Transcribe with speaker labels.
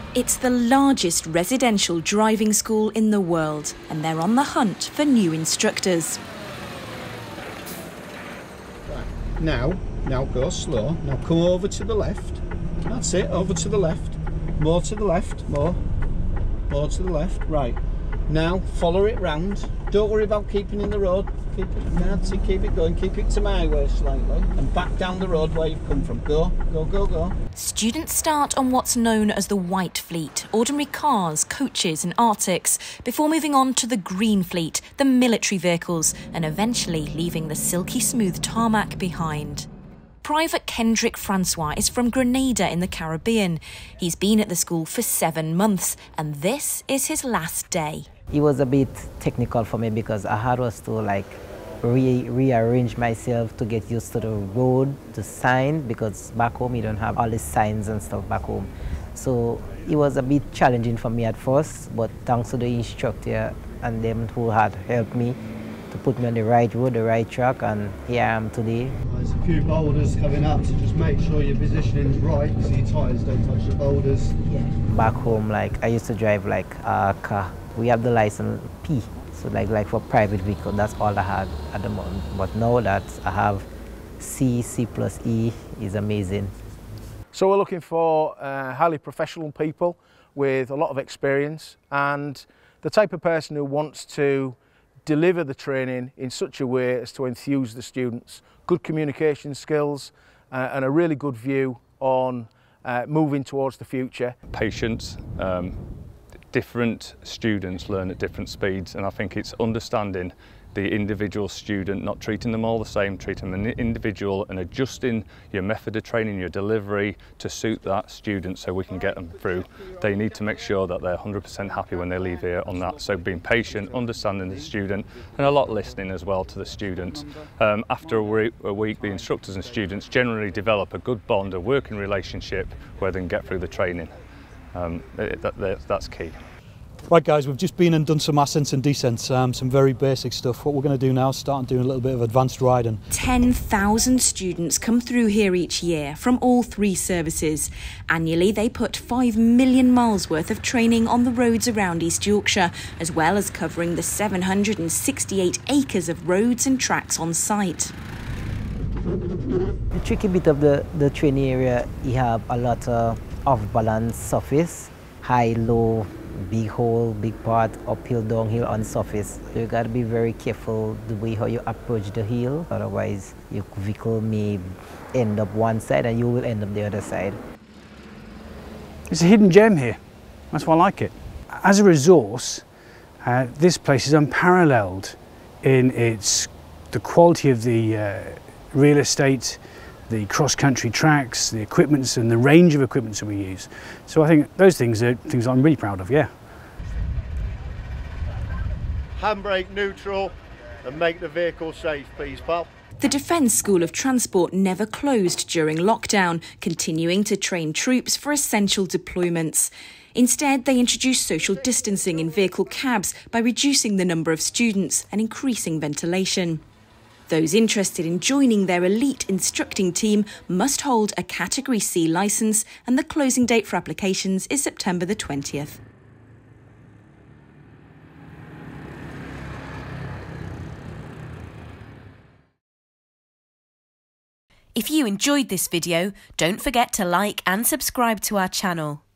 Speaker 1: It's the largest residential driving school in the world, and they're on the hunt for new instructors.
Speaker 2: Right. Now go slow. Now come over to the left. That's it, over to the left. More to the left, more to the left. Right. Now follow it round. Don't worry about keeping in the road. Keep it going. Keep it to my way slightly, and back down the road where you've come from. Go.
Speaker 1: Students start on what's known as the White Fleet, ordinary cars, coaches and Arctics, before moving on to the Green Fleet, the military vehicles, and eventually leaving the silky smooth tarmac behind. Private Kendrick Francois is from Grenada in the Caribbean. He's been at the school for 7 months, and this is his last day.
Speaker 3: It was a bit technical for me because I had to rearrange myself to get used to the road, the sign, because back home you don't have all the signs and stuff back home. So it was a bit challenging for me at first, but thanks to the instructor and them who had helped me to put me on the right road, the right track, and here I am today.
Speaker 4: There's a few boulders coming up, so just make sure your positioning's right so your tyres don't touch the boulders.
Speaker 3: Yeah. Back home, I used to drive a car. We have the license P, so like for private vehicle, that's all I had at the moment. But now that I have C, C+E is amazing.
Speaker 5: So we're looking for highly professional people with a lot of experience and the type of person who wants to deliver the training in such a way as to enthuse the students, good communication skills and a really good view on moving towards the future.
Speaker 6: Patience. Different students learn at different speeds, and I think it's understanding the individual student, not treating them all the same, treating them as an individual and adjusting your method of training, your delivery to suit that student so we can get them through. They need to make sure that they're 100% happy when they leave here on that. So being patient, understanding the student, and a lot listening as well to the students. After a week, the instructors and students generally develop a good bond, a working relationship where they can get through the training. That's key.
Speaker 7: Right guys, we've just been and done some ascents and descents, some very basic stuff. What we're going to do now is start doing a little bit of advanced riding.
Speaker 1: 10,000 students come through here each year from all 3 services. Annually, they put 5 million miles worth of training on the roads around East Yorkshire, as well as covering the 768 acres of roads and tracks on site.
Speaker 3: The tricky bit of the training area, you have a lot of off-balance surface, high, low, big hole, big part, uphill, downhill on surface. So you got to be very careful the way how you approach the hill, otherwise your vehicle may end up one side and you will end up the other side.
Speaker 8: It's a hidden gem here, that's why I like it. As a resource, this place is unparalleled in the quality of the real estate, the cross-country tracks, the equipments and the range of equipments that we use. So I think those things are things I'm really proud of, yeah.
Speaker 4: Handbrake neutral and make the vehicle safe, please, pal.
Speaker 1: The Defence School of Transport never closed during lockdown, continuing to train troops for essential deployments. Instead, they introduced social distancing in vehicle cabs by reducing the number of students and increasing ventilation. Those interested in joining their elite instructing team must hold a Category C licence, and the closing date for applications is September the 20th. If you enjoyed this video, don't forget to like and subscribe to our channel.